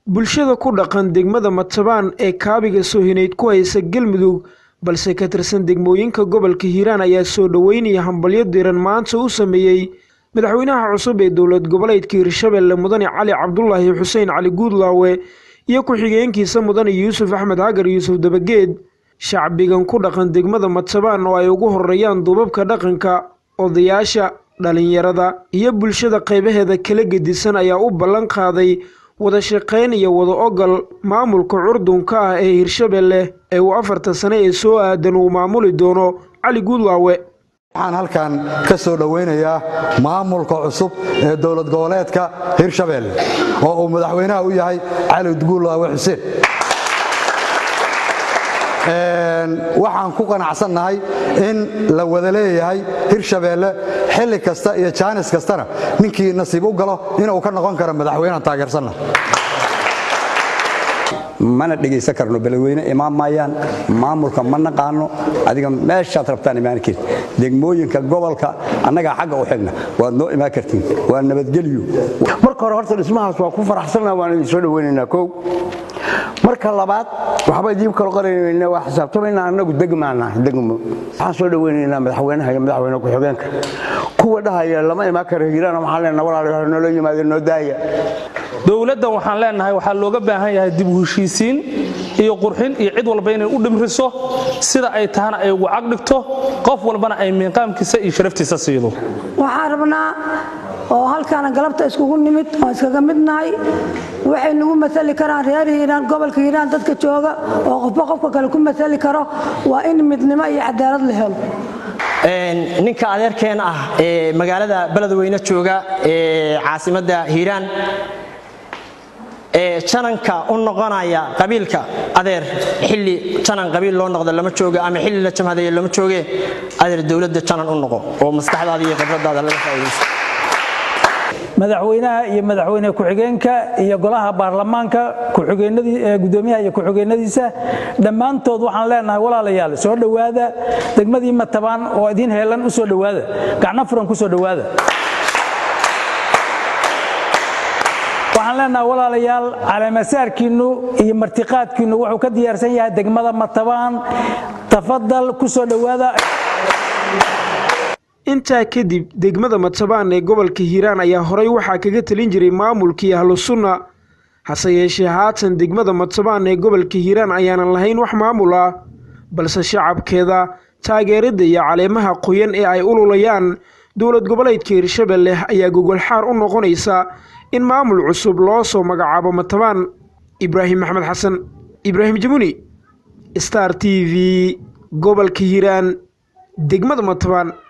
bulshada ku dhaqan degmada Matabaan ee kaabiga soo hineyd ku haysa Galmudug balse ka tirsan degmooyinka gobolka Hiiraan ayaa soo dhaweynaya hambalyo diiran maanta u sameeyay madaxweynaha cusub ee dowlad goboleedka Hirshabelle Mudane Cali Cabdullaahi Xuseen Cali Guudlaawe iyo ku xigeenkiisa Mudane Yuusuf Axmed Hagar Yuusuf Dabageed shacbigan ku dhaqan degmada Matabaan oo ay ugu horeeyaan duubabka dhaqanka odayaasha dhalinyarada iyo bulshada qaybaheeda kala gedisan ayaa u ballan qaaday wada shaqeyn iyo wada ogol maamulka curdunka ah ee Hirshabelle ee uu 4 sano ee soo aadan uu maamuli doono Cali Guudlaawe. waxaan halkan ka soo dhaweynayaa maamulka cusub ee dowlad goboleedka Hirshabelle oo uu madaxweynaha u yahay Cali Guudlaawe Xuseen. waxaan ku qanacsanahay in la wada leeyahay Hirshabelle xilli kasta iyo jaanis kastana ninkii nasiib u galo inuu ka noqon karo madaxweynaha taageersanna mana dhigeysan karno balweyne imaam maayaan maamulka ma naqaano adiga meeshaad rabtaan imaankiin degmooyinka gobolka annaga xagga u xigna waad noo imaan kartiin waa nabadgelyo marka hore horta dhismahaas waa ku faraxsanahay waan idin soo dhaweynaynaa koow marka labaad waxba idin kala qoraynaynaa waa xisaabtamaynaa annagu degmaanahay waxaan soo dhaweynaynaa madaxweynaha iyo madaxweyne ku-xigeenka kuwa dhahaya lama imaan karo Hiiraan waxaan leenahay walaalayaal noo yimaado noo daaya dawladda waxaan leenahay waxa looga baahan yahay dib u heshiisiin iyo qurxin iyo cid walba inay u dhimriso sida ay tahana ay ugu caqdhigto qof walbana ay miiqaamkiisa iyo sharaftiisa siido waxaan rabnaa oo halkaan galabta iskugu nimid oo iskaga midnahay waxay nagu matali karaan reer Hiiraan gobolka Hiiraan dadka jooga oo qofka kale ku matali karo waa in midnimo iyo cadaalad la helo ninka adeerkeen ah ee magaalada Beledweyne jooga ee caasimadda Hiiraan chananka u noqonaya qabiilka adeer xilli chanan qabiil loo noqdo lama joogo ama xilli la jamhadeeyo lama jooge adeer dawladda chanan u noqo oo maskaxdaada iyo khibradaada laga faa'iideysto madaxweynaha iyo madaxweyne ku-xigeenka iyo golaha baarlamaanka ku-xigeenadii gudoomiyaha iyo ku-xigeenadiisa dhammaantood waxaan leenahay walaalayaal soo dhawaada degmadii Matabaan oo idin heelan u soo dhawaada gacno furan ku soo dhawaada waxaan leenahay walaalayaal calaamasaarkiinu iyo martiqaadkiinu wuxuu ka diyaarsan yahay degmada Matabaan tafadal ku soo dhawaada inta kadib degmada Matabaan ee gobolka Hiiraan ayaa horay waxa kaga talin jiray maamulkii Ahlus Sunna hase yeeshee haatan degmada Matabaan ee gobolka Hiiraan ayaan lahayn wax maamul ah balse shacabkeeda taageerada iyo caleemaha qoyan ee ay ululayaan dowlad goboleedka Hirshabelle ayaa gogol xaar u noqonaysa in maamul cusub loo soo magacaabo Matabaan. Ibraahim Maxamed Xasan Ibraahim Jamuni Star TV gobolka Hiiraan degmada Matabaan.